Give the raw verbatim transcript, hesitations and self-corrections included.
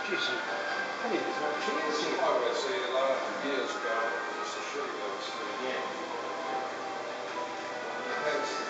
Jeez, I need this more cheese here. I would say a lot of years ago, just a shitty little city. Yeah. That's